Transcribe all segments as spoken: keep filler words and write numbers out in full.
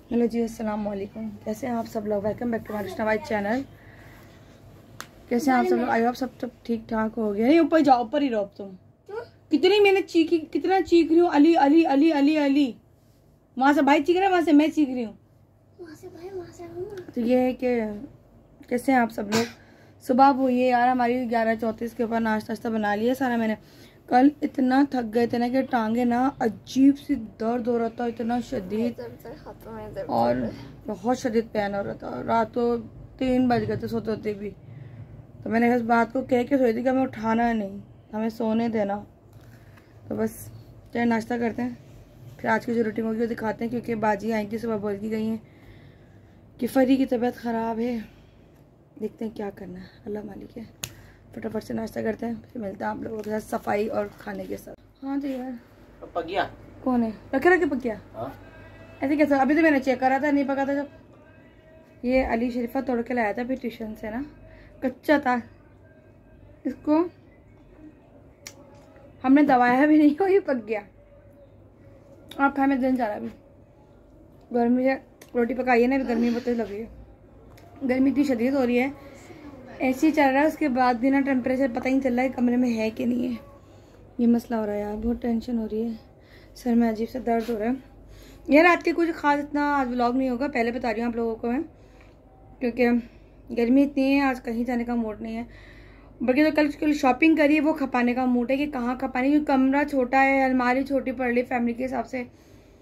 Hello जी, अस्सलाम वालेकुम। कैसे हैं आप सब लोग? Welcome back to my Krishna white channel. कैसे हैं आप सब लोग? आई होप सब सब ठीक ठाक हो गया। नहीं, ऊपर जाओ, ऊपर ही रहो तुम। कितनी मैंने चीखी, कितना चीख रही हूँ, अली अली अली अली अली। वहाँ से भाई चीख रहा है, वहाँ से मैं चीख रही हूँ। तो ये है कि कैसे हैं आप सब लोग? सुबह हुई है यार हमारी ग्यारह चौंतीस के ऊपर। नाश्ता वाश्ता बना लिया सारा मैंने। कल इतना थक गए थे ना कि टांगे ना अजीब सी दर्द हो रहा था, इतना शदीद, और बहुत शदीद पेन हो रहा था। रात को तीन बज गए थे सोते होते भी। तो मैंने इस बात को कह के सोई थी कि हमें उठाना नहीं, हमें सोने देना। तो बस चाहे नाश्ता करते हैं, फिर आज की जो रूटीन होगी वो दिखाते हैं, क्योंकि बाजी आएंगी सुबह बोल की गई हैं कि फरी की तबीयत ख़राब है। देखते हैं क्या करना है, अल्लाह मालिक है। फटाफट से नाश्ता करते हैं, फिर मिलते हैं आप लोगों के साथ सफाई और खाने के साथ। हाँ जी यार, पकिया कौन है? रखे रखे पकिया ऐसे कैसे? अभी तो मैंने चेक करा था, नहीं पका था जब। ये अली शरीफा तोड़ के लाया था अभी ट्यूशन से ना, कच्चा था। इसको हमने दबाया भी नहीं, हो ये पक गया। आप खाए में दिन जा रहा अभी। गर्मी से रोटी पकाई है ना, अभी गर्मी बहुत लग रही है। गर्मी इतनी शदीद हो रही है, ऐसे ही चल रहा है। उसके बाद भी ना टेम्परेचर पता ही नहीं चल रहा है कमरे में है कि नहीं है। ये मसला हो रहा है यार, बहुत टेंशन हो रही है। सर में अजीब सा दर्द हो रहा है यार। रात के कुछ खास इतना आज व्लॉग नहीं होगा, पहले बता रही हूँ आप लोगों को मैं, क्योंकि गर्मी इतनी है, आज कहीं जाने का मूड नहीं है। बल्कि तो कल कल शॉपिंग करी है, वो खपाने का मूड है कि कहाँ खपाने, क्योंकि कमरा छोटा है, अलमारी छोटी पड़ रही फैमिली के हिसाब से।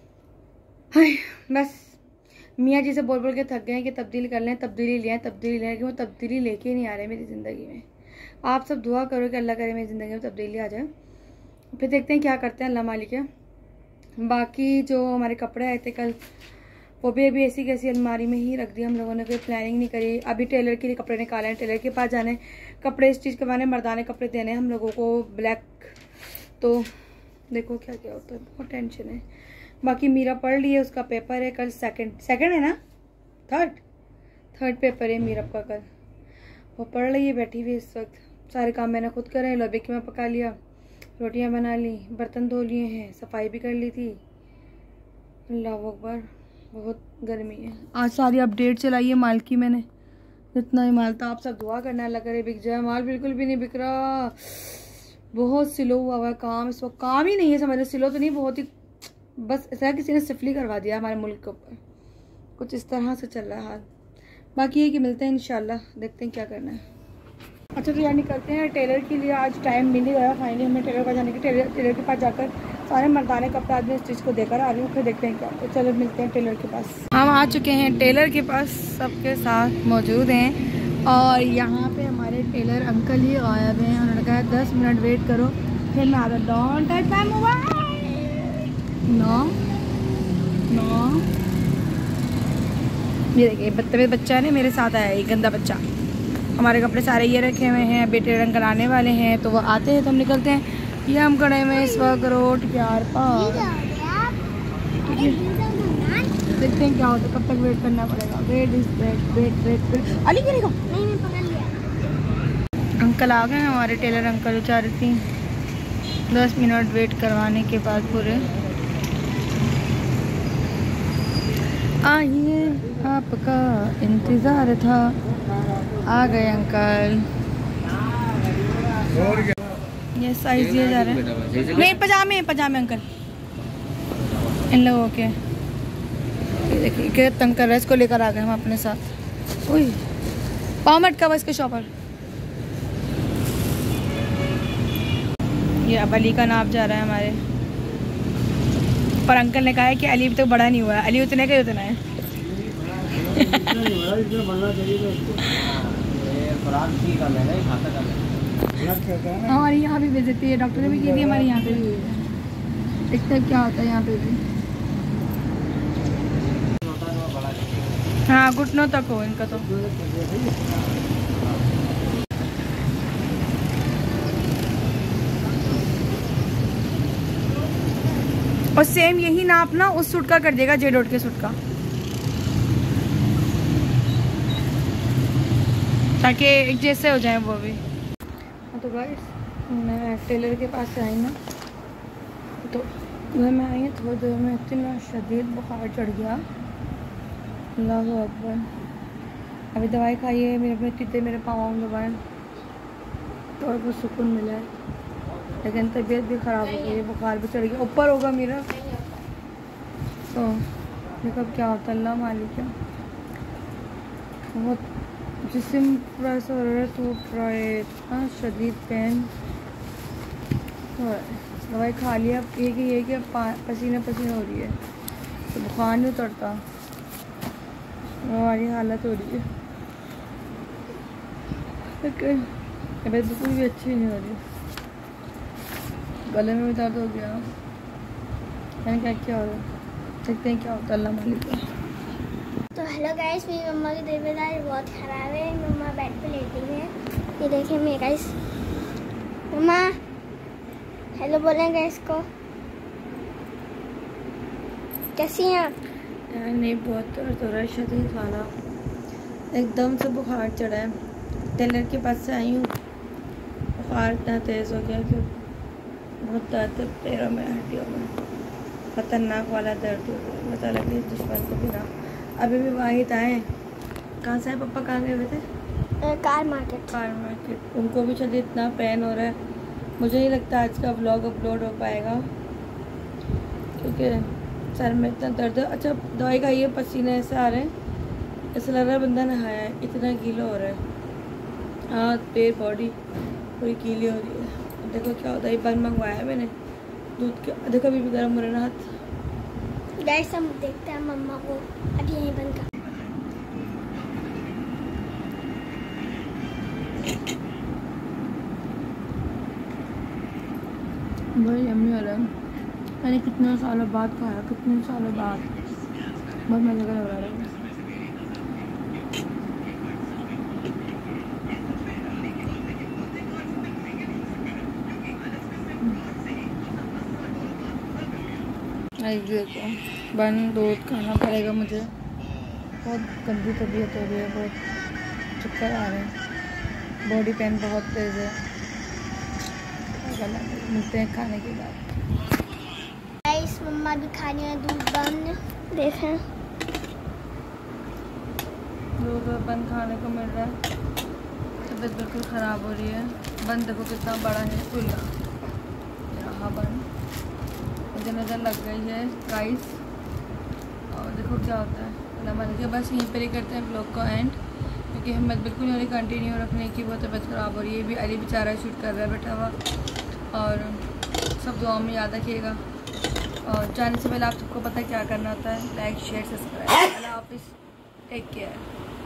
हाय बस मियाँ जी से बोल बोल के थक गए हैं कि तब्दीली कर लें, तब्दीली लें, तब्दीली लें, कि वो तब्दीली लेके नहीं आ रहे मेरी ज़िंदगी में। आप सब दुआ करो कि अल्लाह करे मेरी ज़िंदगी में तब्दीली आ जाए। फिर देखते हैं क्या करते हैं, अल्लाह मालिक है। बाकी जो हमारे कपड़े आए थे कल, वो भी अभी ऐसी कैसी अलमारी में ही रख दिया। हम लोगों ने कोई प्लानिंग नहीं करी। अभी टेलर के लिए कपड़े निकाले हैं, टेलर के पास जाने, कपड़े स्टिच करवाने, मर्दाने कपड़े देने हम लोगों को ब्लैक। तो देखो क्या क्या होता है, बहुत टेंशन है। बाकी मीरा पढ़ ली है, उसका पेपर है कल। सेकंड सेकंड है ना, थर्ड थर्ड पेपर है मीरा का कल। वो पढ़ रही है, बैठी हुई इस वक्त। सारे काम मैंने खुद करे, लोबे की मैं पका लिया, रोटियां बना ली, बर्तन धो लिए हैं, सफाई भी कर ली थी। अल्लाह अकबर, बहुत गर्मी है। आज सारी अपडेट चलाई है माल की मैंने, जितना ही माल था। आप सब दुआ करना अल्लाह करे बिक जाए। माल बिल्कुल भी नहीं बिक रहा, बहुत स्लो हुआ हुआ है काम इस वक्त। काम ही नहीं है समझ, स्लो तो नहीं, बहुत ही बस ऐसा किसी ने सिफली करवा दिया हमारे मुल्क के ऊपर। कुछ इस तरह से चल रहा है हाल। बाकी ये कि मिलते हैं इंशाल्लाह, देखते हैं क्या करना है। अच्छा तो यार निकलते हैं टेलर के लिए। आज टाइम मिल ही गया फाइनली हमें टेलर पर जाने की। टेलर टेलर के पास जाकर सारे मर्दाने कपड़े आज मैं स्टिच को देकर आ रही हूँ, फिर देखते हैं क्या। तो चलो मिलते हैं टेलर के पास। हम आ चुके हैं टेलर के पास, सबके साथ मौजूद हैं। और यहाँ पे हमारे टेलर अंकल ही आए हुए हैं। उन्होंने कहा दस मिनट वेट करो फिर मैं आ रहा। Don't touch my mobile, no no. ये देखिए बदतमीज बच्चा है ना मेरे साथ आया, ये गंदा बच्चा। हमारे कपड़े सारे ये रखे हुए हैं, बेटे रंग कराने वाले हैं, तो वो आते हैं तो हम निकलते हैं। ये हम खड़े में इस वक्त रोड के आर पार। देखते हैं क्या होता है, कब तक वेट करना पड़ेगा। Wait is wait wait wait wait. Ali गिरेगा नहीं, नहीं पकड़ लिया। अंकल आ गए हमारे टेलर अंकल, बेचारे थी दस मिनट वेट करवाने के बाद पूरे। आइए आपका इंतज़ार था, आ गए अंकल। ये साइज दिए जा रहे हैं, नहीं पजामे पजामे अंकल इन लोगों के। देखिए क्या तंग कर रहा है, इसको लेकर आ गए हम अपने साथ। ओए पाँव मटका हुआ इसके शॉपर। ये अब अली का नाप जा रहा है हमारे, पर अंकल ने कहा है कि अली अभी तक तो बड़ा नहीं हुआ है। अली उतने का ही उतना है। हमारे यहाँ भी विजिट है, डॉक्टर ने भी की थी, हमारे यहाँ पे भी। देखते हैं क्या होता है यहाँ पे भी। हाँ घुटनों तक हो इनका तो। और सेम यही नाप ना उस सूट का कर देगा, जे डॉट के सूट का, ताकि एक जैसे हो जाए वो भी। तो गाइस मैं टेलर के पास से आई ना, तो घर में आई है थोड़ी देर में इतना शदीद बुखार चढ़ गया अल्लाह अकबर। अभी दवाई खाई है, मेरे में इतने मेरे पाँव में दबाएँ, थोड़ा बहुत सुकून मिला है, लेकिन तबीयत भी ख़राब हो गई है, बुखार भी चढ़ गया, ऊपर होगा मेरा तो देखो अब क्या होता है, अल्लाह मालिक है। बहुत जिस्म पूरा ऐसा हो रहा है, टूट रहा है, इतना शदीद पेन हो रहा है। दवाई खा लिया, अब ये कि ये कि अब पसीने पसीने हो रही है, तो बुखार नहीं उतरता, हमारी हालत हो रही है, लेकिन तबीयत बिल्कुल भी अच्छी नहीं हो रही, गले में भी दर्द हो गया, मैंने क्या क्या हो रहा है, देखते हैं क्या होता है, अल्लाह मालिक है। तो हेलो गाइस, मेरी मम्मा की तबीयत आज बहुत ख़राब है, मम्मा बेड पे लेटी हुई है, ये देखिए मेरे गाइस। मम्मा हेलो बोलें गाइस को, कैसी हैं आप? यार नहीं, बहुत दर्द हो रहा है, शदीद वाला, एकदम से बुखार चढ़ा है, टेलर के पास से आई हूँ, बुखार इतना तेज़ हो गया कि बहुत दर्द है पैरों में, हड्डियों में, खतरनाक वाला दर्द हो गया, पता लगे दुश्मन को बिना। अभी भी वाहिद आए, कहाँ से है पापा, कहाँ गए हुए थे? ए, कार मार्केट। Car market. उनको भी शायद इतना पेन हो रहा है, मुझे नहीं लगता आज का व्लॉग अपलोड हो पाएगा, क्योंकि सर में इतना दर्द है। अच्छा दवाई खाई है, पसीने ऐसे आ रहे हैं, ऐसा लग रहा है बंदा नहाया है, इतना गीला हो रहा है, हाथ पैर बॉडी पूरी गीली हो रही है। देखो क्या होता है, एक बार मंगवाया है मैंने दूध के, देखो अभी भी गर्म हो रहा है ना हाथ। गाइस हम देखते हैं मम्मा को, अभी यहीं बंद कर। बहुत यम्मी हो रहा है, मैंने कितने सालों बाद खाया, कितने सालों बाद, बहुत मज़े का लग रहा है। देखो बन दूध खाना पड़ेगा मुझे, बहुत गंदी तबीयत हो रही है, बहुत चक्कर आ रहे हैं, बॉडी पेन बहुत तेज़ है, मिलते हैं खाने के बाद। गाइस मम्मा भी खाने में दूध बन, देखें दूध बन खाने को मिल रहा है, तबीयत बिल्कुल ख़राब हो रही है। बन देखो कितना बड़ा है, खुला यहाँ बन मुझे नज़र लग गई है गाइस, और देखो क्या होता है, अल्लाह मालिक है। बस यहीं पर ही करते हैं ब्लॉग को एंड, क्योंकि हिम्मत बिल्कुल नहीं हो रही कंटिन्यू रखने की, बहुत तबीयत ख़राब हो रही है। भी अली बेचारा शूट कर रहा है बैठा हुआ, और सब दुआ में याद रखिएगा, और जाने से पहले आप सबको पता है क्या करना होता है, लाइक शेयर सब्सक्राइब। अल्लाह हाफिज़, टेक केयर।